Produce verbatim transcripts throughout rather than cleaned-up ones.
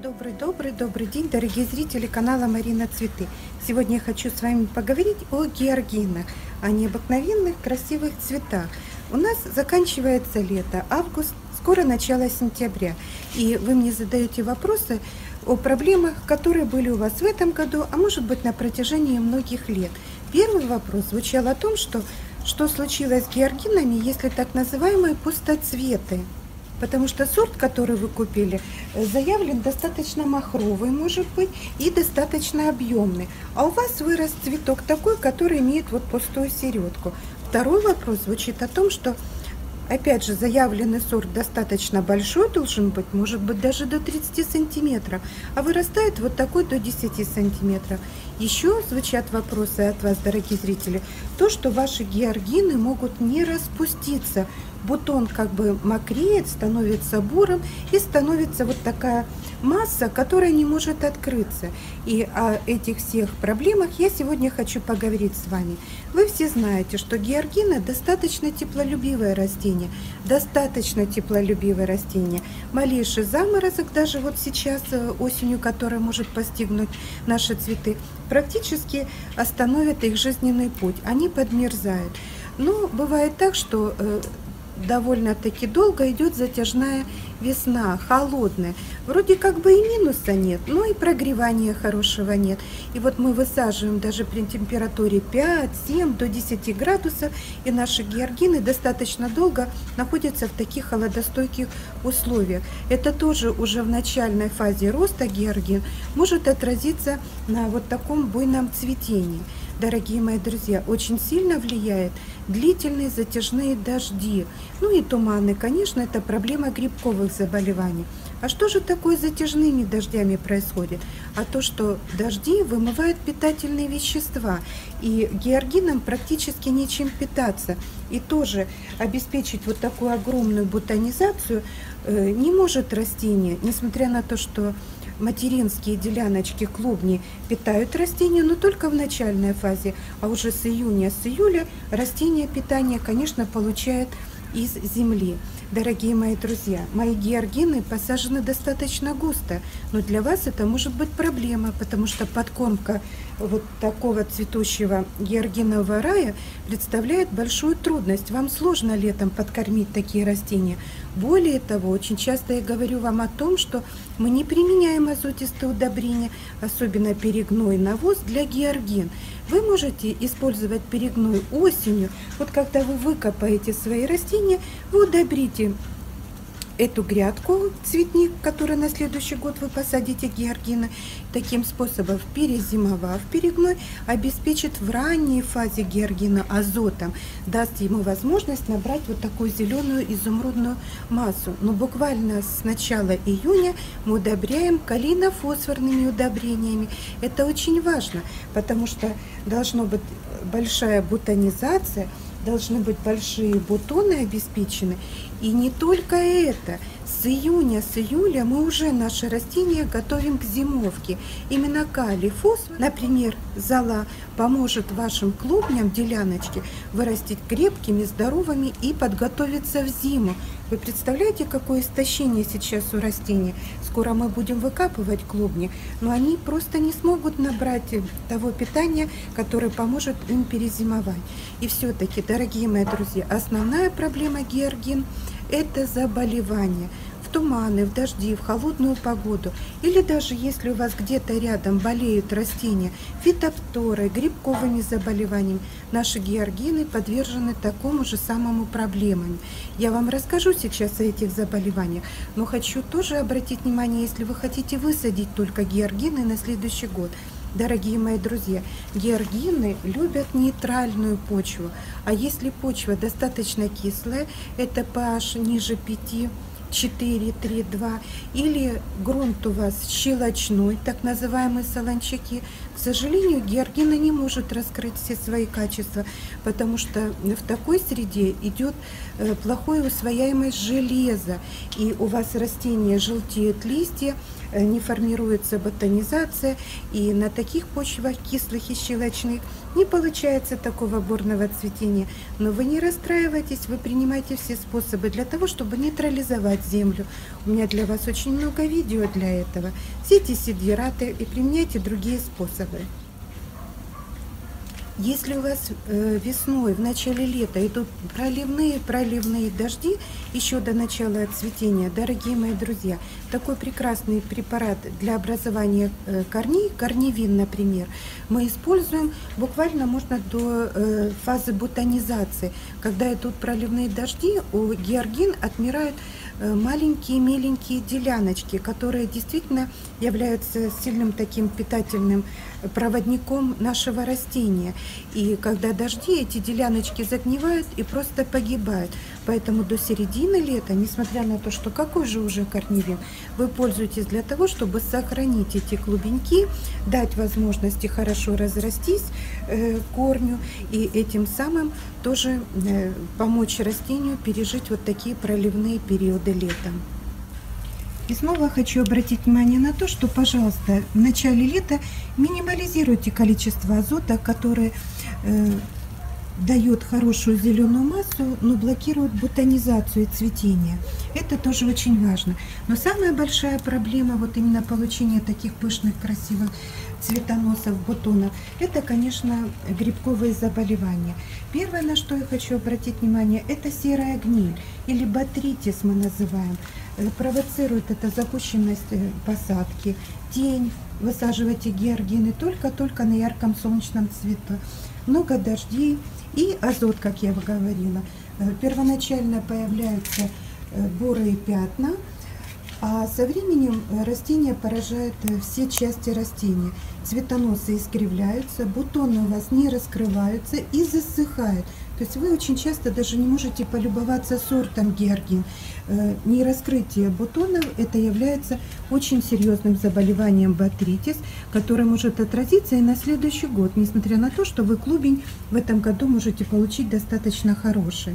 Добрый-добрый-добрый день, дорогие зрители канала Марина Цветы. Сегодня я хочу с вами поговорить о георгинах, о необыкновенных красивых цветах. У нас заканчивается лето, август, скоро начало сентября. И вы мне задаете вопросы о проблемах, которые были у вас в этом году, а может быть на протяжении многих лет. Первый вопрос звучал о том, что, что случилось с георгинами, если так называемые пустоцветы. Потому что сорт, который вы купили, заявлен достаточно махровый, может быть, и достаточно объемный. А у вас вырос цветок такой, который имеет вот пустую середку. Второй вопрос звучит о том, что, опять же, заявленный сорт достаточно большой должен быть, может быть, даже до тридцати сантиметров, а вырастает вот такой до десяти сантиметров. Еще звучат вопросы от вас, дорогие зрители, то, что ваши георгины могут не распуститься. Бутон как бы мокреет, становится бурым и становится вот такая масса, которая не может открыться. И о этих всех проблемах я сегодня хочу поговорить с вами. Вы все знаете, что георгины достаточно теплолюбивое растение, достаточно теплолюбивое растение. Малейший заморозок, даже вот сейчас осенью, которая может постигнуть наши цветы, практически остановит их жизненный путь. Они подмерзают. Но бывает так, что довольно-таки долго идет затяжная весна, холодная. Вроде как бы и минуса нет, но и прогревания хорошего нет. И вот мы высаживаем даже при температуре пять-семь до десяти градусов, и наши георгины достаточно долго находятся в таких холодостойких условиях. Это тоже уже в начальной фазе роста георгин может отразиться на вот таком буйном цветении. Дорогие мои друзья, очень сильно влияет длительные затяжные дожди. Ну и туманы, конечно, это проблема грибковых заболеваний. А что же такое с затяжными дождями происходит? А то, что дожди вымывают питательные вещества, и георгинам практически нечем питаться. И тоже обеспечить вот такую огромную бутонизацию э, не может растение, несмотря на то, что материнские деляночки, клубни питают растения, но только в начальной фазе, а уже с июня, с июля растение питание, конечно, получает из земли. Дорогие мои друзья, мои георгины посажены достаточно густо, но для вас это может быть проблема, потому что подкормка вот такого цветущего георгинового рая представляет большую трудность. Вам сложно летом подкормить такие растения. Более того, очень часто я говорю вам о том, что мы не применяем азотистые удобрения, особенно перегной, навоз для георгин. Вы можете использовать перегной осенью. Вот когда вы выкопаете свои растения, вы удобрите эту грядку, цветник, который на следующий год вы посадите георгины. Таким способом, перезимовав перегной, обеспечит в ранней фазе георгина азотом, даст ему возможность набрать вот такую зеленую изумрудную массу. Но буквально с начала июня мы удобряем калийно-фосфорными удобрениями. Это очень важно, потому что должна быть большая бутонизация, должны быть большие бутоны обеспечены. И не только это. С июня, с июля мы уже наши растения готовим к зимовке. Именно калий, фосфор, например, зола, поможет вашим клубням, деляночке, вырастить крепкими, здоровыми и подготовиться в зиму. Вы представляете, какое истощение сейчас у растений? Скоро мы будем выкапывать клубни, но они просто не смогут набрать того питания, которое поможет им перезимовать. И все-таки, дорогие мои друзья, основная проблема георгин – это заболевание. В туманы, в дожди, в холодную погоду, или даже если у вас где-то рядом болеют растения фитофторой, грибковыми заболеваниями, наши георгины подвержены такому же самому проблемам. Я вам расскажу сейчас о этих заболеваниях, но хочу тоже обратить внимание, если вы хотите высадить только георгины на следующий год. Дорогие мои друзья, георгины любят нейтральную почву, а если почва достаточно кислая, это pH ниже пяти, четыре, три, два, или грунт у вас щелочной, так называемые солончаки. К сожалению, георгина не может раскрыть все свои качества, потому что в такой среде идет плохая усвояемость железа, и у вас растения желтеют листья, не формируется ботанизация, и на таких почвах кислых и щелочных не получается такого бурного цветения. Но вы не расстраивайтесь, вы принимайте все способы для того, чтобы нейтрализовать землю. У меня для вас очень много видео для этого. Сейте сидираты и применяйте другие способы. Если у вас э, весной, в начале лета идут проливные-проливные дожди, еще до начала цветения, дорогие мои друзья, такой прекрасный препарат для образования э, корней, корневин, например, мы используем буквально можно до э, фазы ботанизации. Когда идут проливные дожди, у георгин отмирают э, маленькие меленькие деляночки, которые действительно являются сильным таким питательным проводником нашего растения. И когда дожди, эти деляночки загнивают и просто погибают. Поэтому до середины лета, несмотря на то, что какой же уже корневин, вы пользуетесь для того, чтобы сохранить эти клубеньки, дать возможности хорошо разрастись э, корню и этим самым тоже э, помочь растению пережить вот такие проливные периоды летом. И снова хочу обратить внимание на то, что, пожалуйста, в начале лета минимализируйте количество азота, которое э, дает хорошую зеленую массу, но блокирует ботанизацию и цветение. Это тоже очень важно. Но самая большая проблема вот именно получения таких пышных, красивых цветоносов, бутонов, это, конечно, грибковые заболевания. Первое, на что я хочу обратить внимание, это серая гниль, или ботритис мы называем. Провоцирует это запущенность посадки, тень, высаживайте георгины только-только на ярком солнечном цвету, много дождей и азот, как я говорила. Первоначально появляются бурые пятна, а со временем растения поражают все части растения. Цветоносы искривляются, бутоны у вас не раскрываются и засыхают. То есть вы очень часто даже не можете полюбоваться сортом георгин. Нераскрытие бутонов это является очень серьезным заболеванием ботритис, которое может отразиться и на следующий год, несмотря на то, что вы клубень в этом году можете получить достаточно хороший.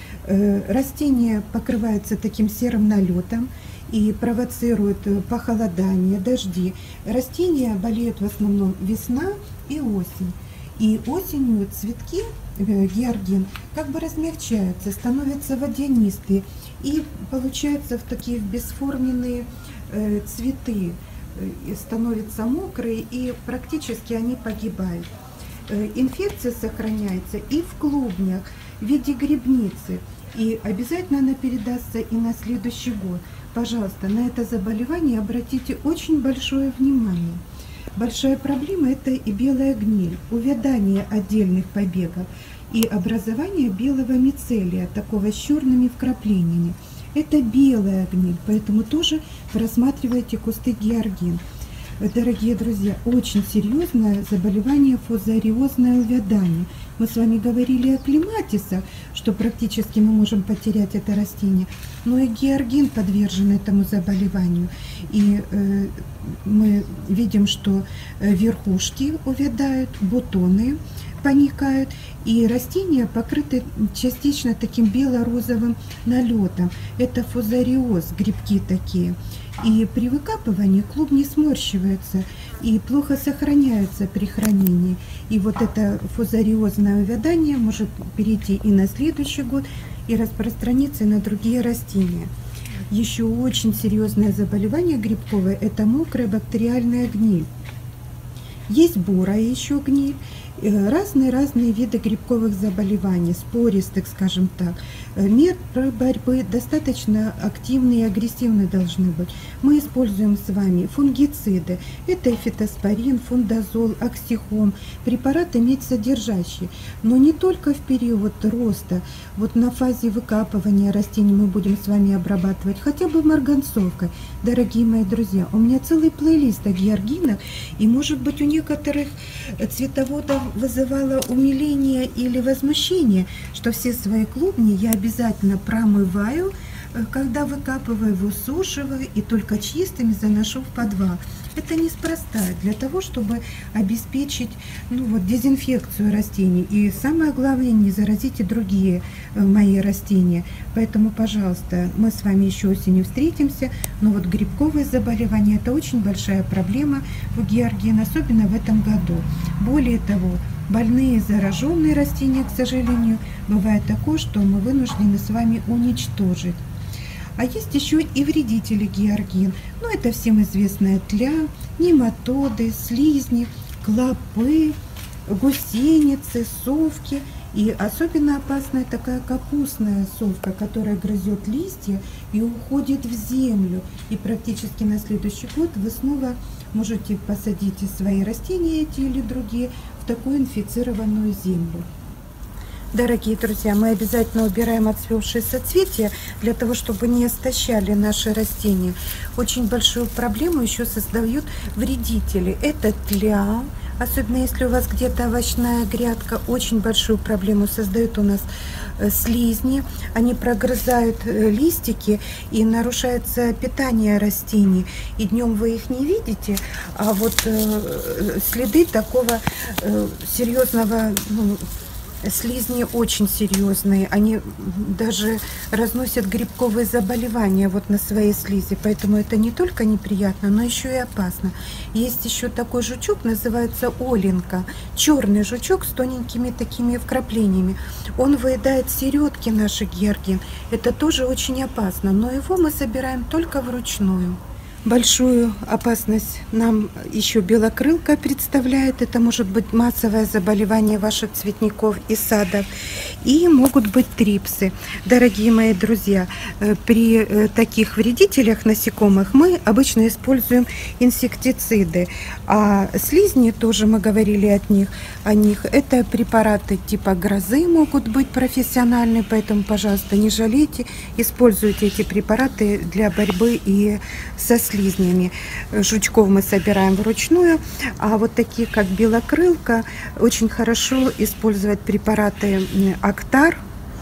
Растение покрывается таким серым налетом и провоцирует похолодание, дожди. Растения болеют в основном весна и осень. И осенью цветки георгин как бы размягчаются, становятся водянистые и получаются в такие бесформенные э, цветы, э, становятся мокрые и практически они погибают. Э, инфекция сохраняется и в клубнях в виде грибницы, и обязательно она передастся и на следующий год. Пожалуйста, на это заболевание обратите очень большое внимание. Большая проблема это и белая гниль, увядание отдельных побегов и образование белого мицелия, такого с черными вкраплениями. Это белая гниль, поэтому тоже просматривайте кусты георгин. Дорогие друзья, очень серьезное заболевание фузариозное увядание. Мы с вами говорили о клематисах, что практически мы можем потерять это растение, но и георгин подвержен этому заболеванию. И э, мы видим, что верхушки увядают, бутоны поникают, и растения покрыты частично таким бело-розовым налетом. Это фузариоз, грибки такие. И при выкапывании клубни сморщиваются и плохо сохраняются при хранении. И вот это фузариозное увядание может перейти и на следующий год, и распространиться на другие растения. Еще очень серьезное заболевание грибковое – это мокрая бактериальная гниль. Есть бурая еще гниль, разные-разные виды грибковых заболеваний, спористых, скажем так. Меры борьбы достаточно активные и агрессивные должны быть. Мы используем с вами фунгициды. Это фитоспорин, фундазол, оксихом, препараты медсодержащие. Но не только в период роста. Вот на фазе выкапывания растений мы будем с вами обрабатывать хотя бы марганцовкой. Дорогие мои друзья, у меня целый плейлист о георгинах, и может быть у некоторых цветоводов вызывало умиление или возмущение, что все свои клубни я обязательно промываю когда выкапываю, высушиваю и только чистыми заношу в подвал. Это неспроста, для того, чтобы обеспечить ну, вот, дезинфекцию растений. И самое главное, не заразить и другие мои растения. Поэтому, пожалуйста, мы с вами еще осенью встретимся. Но вот грибковые заболевания – это очень большая проблема у георгин, особенно в этом году. Более того, больные зараженные растения, к сожалению, бывает такое, что мы вынуждены с вами уничтожить. А есть еще и вредители георгин. Ну, это всем известная тля, нематоды, слизни, клопы, гусеницы, совки. И особенно опасная такая капустная совка, которая грызет листья и уходит в землю. И практически на следующий год вы снова можете посадить свои растения, эти или другие, в такую инфицированную землю. Дорогие друзья, мы обязательно убираем отцвевшие соцветия, для того, чтобы не истощали наши растения. Очень большую проблему еще создают вредители. Это тля, особенно если у вас где-то овощная грядка, очень большую проблему создают у нас слизни. Они прогрызают листики и нарушается питание растений. И днем вы их не видите, а вот следы такого серьезного, ну, слизни очень серьезные, они даже разносят грибковые заболевания вот на своей слизи, поэтому это не только неприятно, но еще и опасно. Есть еще такой жучок, называется оленка, черный жучок с тоненькими такими вкраплениями. Он выедает середки наших георгин, это тоже очень опасно, но его мы собираем только вручную. Большую опасность нам еще белокрылка представляет. Это может быть массовое заболевание ваших цветников и садов. И могут быть трипсы. Дорогие мои друзья, при таких вредителях насекомых мы обычно используем инсектициды. А слизни, тоже мы говорили от них, о них, это препараты типа грозы могут быть профессиональные. Поэтому, пожалуйста, не жалейте, используйте эти препараты для борьбы и со слизнями. слизнями. Жучков мы собираем вручную, а вот такие как белокрылка, очень хорошо использовать препараты Актар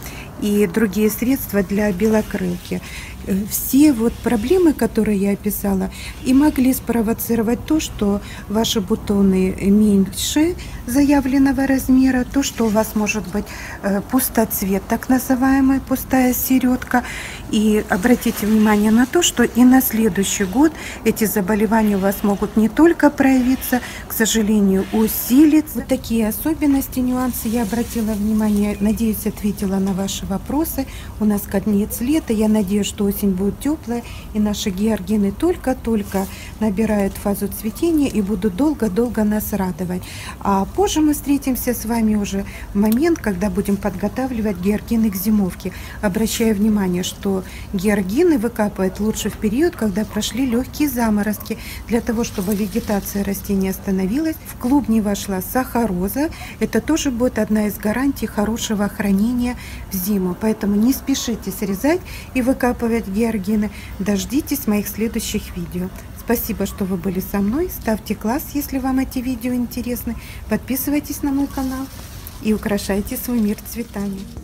и другие средства для белокрылки. Все вот проблемы, которые я описала, и могли спровоцировать то, что ваши бутоны меньше заявленного размера, то, что у вас может быть пустоцвет, так называемый, пустая середка. И обратите внимание на то, что и на следующий год эти заболевания у вас могут не только проявиться, к сожалению, усилиться. Вот такие особенности, нюансы я обратила внимание. Надеюсь, ответила на ваши вопросы. У нас конец лета. Я надеюсь, что осень будет теплая, и наши георгины только-только набирают фазу цветения и будут долго-долго нас радовать. А позже мы встретимся с вами уже в момент, когда будем подготавливать георгины к зимовке. Обращаю внимание, что георгины выкапывают лучше в период, когда прошли легкие заморозки, для того, чтобы вегетация растения остановилась, в клуб не вошла сахароза. Это тоже будет одна из гарантий хорошего хранения в зиму. Поэтому не спешите срезать и выкапывать георгины. Дождитесь моих следующих видео. Спасибо, что вы были со мной. Ставьте класс, если вам эти видео интересны. Подписывайтесь на мой канал и украшайте свой мир цветами.